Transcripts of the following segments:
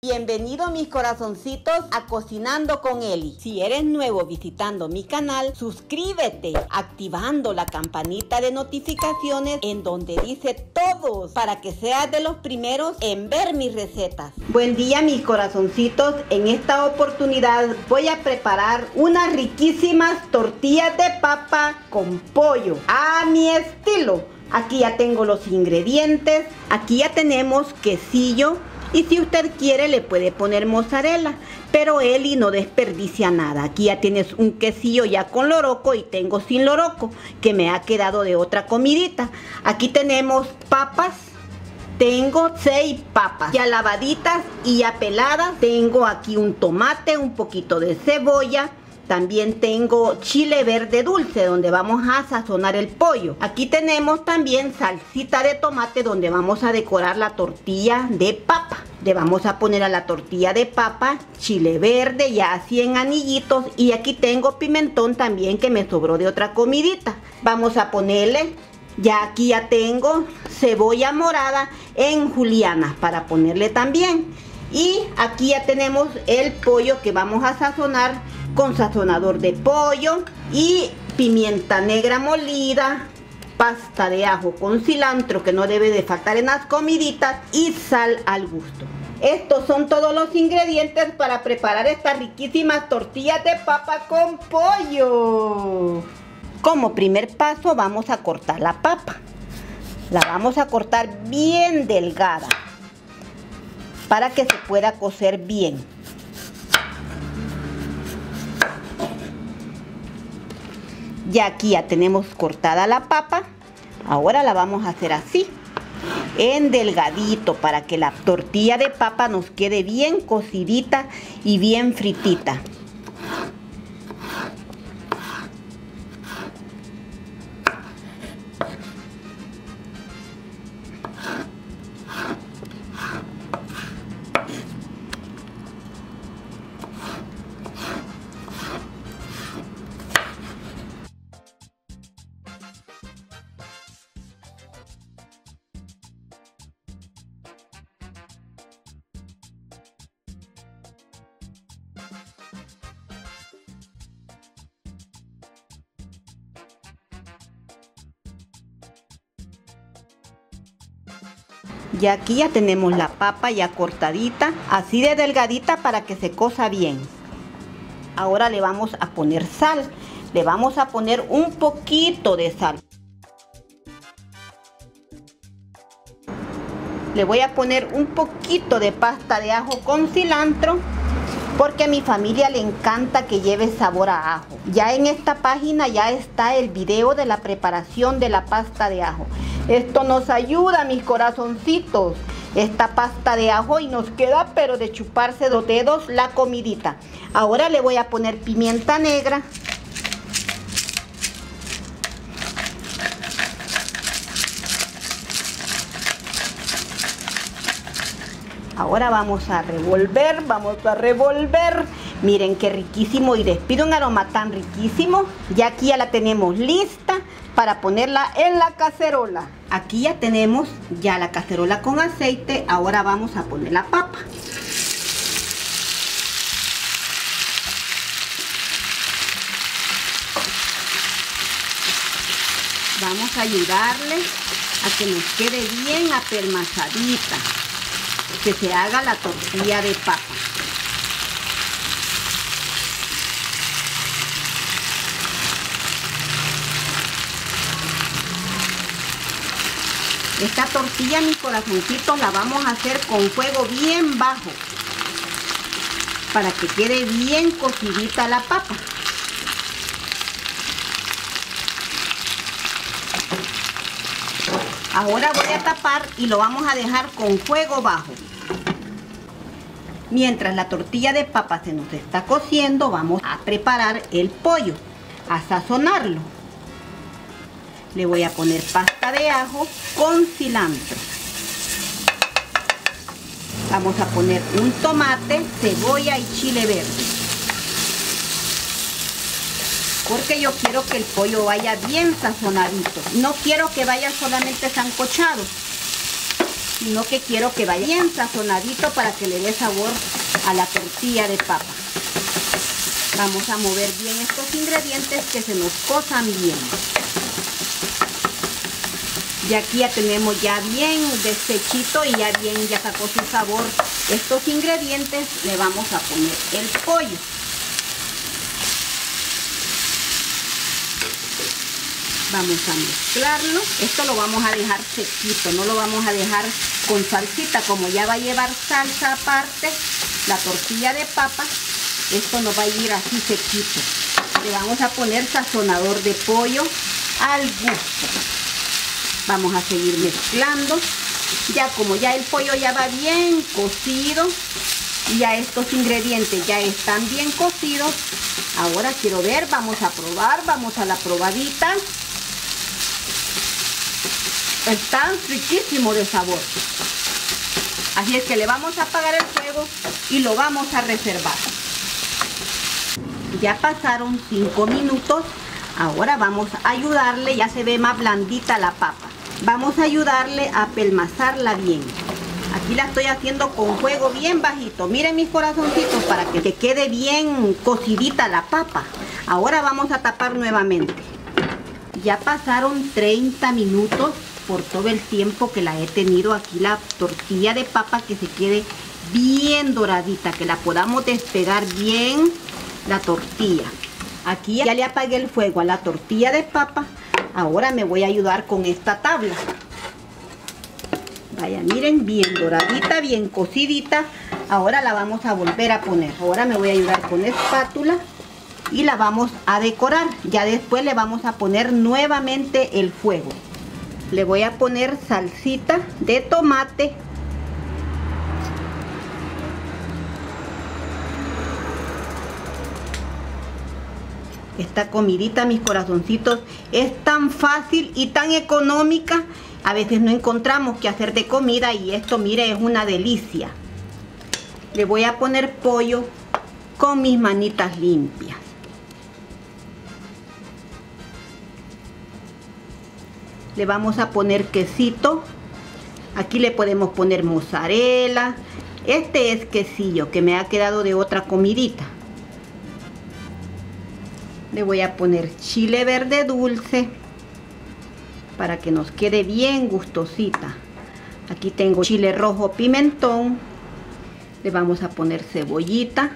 Bienvenido mis corazoncitos a Cocinando con Eli. Si eres nuevo visitando mi canal, suscríbete activando la campanita de notificaciones en donde dice todos para que seas de los primeros en ver mis recetas. Buen día mis corazoncitos, en esta oportunidad voy a preparar unas riquísimas tortillas de papa con pollo a mi estilo. Aquí ya tengo los ingredientes, aquí ya tenemos quesillo. Y si usted quiere le puede poner mozzarella, pero Eli no desperdicia nada. Aquí ya tienes un quesillo ya con loroco y tengo sin loroco, que me ha quedado de otra comidita. Aquí tenemos papas, tengo 6 papas ya lavaditas y ya peladas. Tengo aquí un tomate, un poquito de cebolla. También tengo chile verde dulce donde vamos a sazonar el pollo. Aquí tenemos también salsita de tomate donde vamos a decorar la tortilla de papa. Le vamos a poner a la tortilla de papa chile verde ya así en anillitos. Y aquí tengo pimentón también que me sobró de otra comidita. Vamos a ponerle, ya aquí ya tengo cebolla morada en julianas para ponerle también. Y aquí ya tenemos el pollo que vamos a sazonar con sazonador de pollo y pimienta negra molida, pasta de ajo con cilantro que no debe de faltar en las comiditas y sal al gusto. Estos son todos los ingredientes para preparar estas riquísimas tortillas de papa con pollo. Como primer paso vamos a cortar la papa. La vamos a cortar bien delgada para que se pueda cocer bien. Ya aquí ya tenemos cortada la papa. Ahora la vamos a hacer así, en delgadito, para que la tortilla de papa nos quede bien cocidita y bien fritita. Y aquí ya tenemos la papa ya cortadita, así de delgadita para que se cosa bien. Ahora le vamos a poner sal. Le vamos a poner un poquito de sal. Le voy a poner un poquito de pasta de ajo con cilantro, porque a mi familia le encanta que lleve sabor a ajo. Ya en esta página ya está el video de la preparación de la pasta de ajo. Esto nos ayuda, mis corazoncitos, esta pasta de ajo, y nos queda pero de chuparse los dedos la comidita. Ahora le voy a poner pimienta negra. Ahora vamos a revolver, Miren qué riquísimo y despide un aroma tan riquísimo. Ya aquí ya la tenemos lista para ponerla en la cacerola. Aquí ya tenemos ya la cacerola con aceite. Ahora vamos a poner la papa. Vamos a ayudarle a que nos quede bien apelmazadita, que se haga la tortilla de papa. Esta tortilla, mis corazoncitos, la vamos a hacer con fuego bien bajo para que quede bien cocidita la papa. Ahora voy a tapar y lo vamos a dejar con fuego bajo. Mientras la tortilla de papa se nos está cociendo, vamos a preparar el pollo, a sazonarlo. Le voy a poner pasta de ajo con cilantro. Vamos a poner un tomate, cebolla y chile verde, porque yo quiero que el pollo vaya bien sazonadito. No quiero que vaya solamente sancochado. sino que quiero que vaya bien sazonadito para que le dé sabor a la tortilla de papa. Vamos a mover bien estos ingredientes que se nos cosan bien. Y aquí ya tenemos ya bien deshechito y ya sacó su sabor estos ingredientes. Le vamos a poner el pollo. Vamos a mezclarlo. Esto lo vamos a dejar sequito, no lo vamos a dejar con salsita, como ya va a llevar salsa aparte, la tortilla de papa. Esto nos va a ir así sequito. Le vamos a poner sazonador de pollo al gusto. Vamos a seguir mezclando. Ya como ya el pollo ya va bien cocido, ya estos ingredientes ya están bien cocidos. Ahora quiero ver, vamos a probar, vamos a la probadita. Está riquísimo de sabor. Así es que le vamos a apagar el fuego y lo vamos a reservar. Ya pasaron 5 minutos. Ahora vamos a ayudarle, ya se ve más blandita la papa. Vamos a ayudarle a apelmazarla bien. Aquí la estoy haciendo con fuego bien bajito. Miren mis corazoncitos, para que quede bien cocidita la papa. Ahora vamos a tapar nuevamente. Ya pasaron 30 minutos por todo el tiempo que la he tenido aquí la tortilla de papa, que se quede bien doradita, que la podamos despegar bien la tortilla. Aquí ya le apagué el fuego a la tortilla de papa. Ahora me voy a ayudar con esta tabla. Vaya, miren, bien doradita, bien cocidita. Ahora la vamos a volver a poner. Ahora me voy a ayudar con espátula y la vamos a decorar. Ya después le vamos a poner nuevamente el fuego. Le voy a poner salsita de tomate. Esta comidita, mis corazoncitos, es tan fácil y tan económica. A veces no encontramos qué hacer de comida y esto, mire, es una delicia. Le voy a poner pollo con mis manitas limpias. Le vamos a poner quesito. Aquí le podemos poner mozzarella. Este es quesillo que me ha quedado de otra comidita. Le voy a poner chile verde dulce para que nos quede bien gustosita. Aquí tengo chile rojo pimentón. Le vamos a poner cebollita.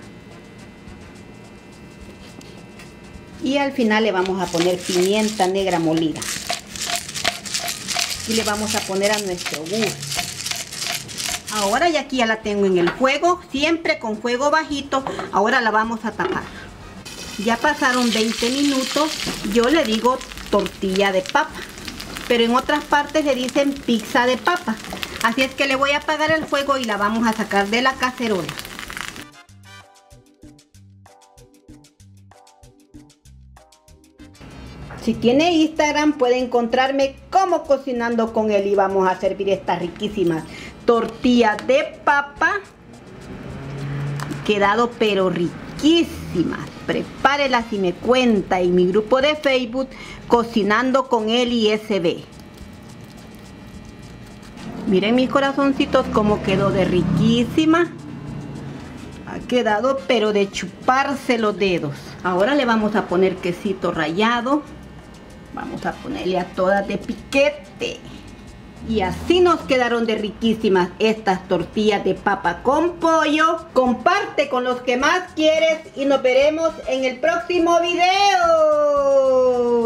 Y al final le vamos a poner pimienta negra molida. Y le vamos a poner a nuestro gusto. Ahora ya aquí ya la tengo en el fuego, siempre con fuego bajito. Ahora la vamos a tapar. Ya pasaron 20 minutos. Yo le digo tortilla de papa, pero en otras partes le dicen pizza de papa. Así es que le voy a apagar el fuego y la vamos a sacar de la cacerola. Si tiene Instagram puede encontrarme como Cocinando con Eli. Vamos a servir estas riquísimas tortillas de papa. Quedado pero riquísimas. Prepárelas y me cuenta en mi grupo de Facebook Cocinando con Eli SB. Miren mis corazoncitos cómo quedó de riquísima. Ha quedado pero de chuparse los dedos. Ahora le vamos a poner quesito rallado. Vamos a ponerle a todas de piquete. Y así nos quedaron de riquísimas estas tortillas de papa con pollo. Comparte con los que más quieres y nos veremos en el próximo video.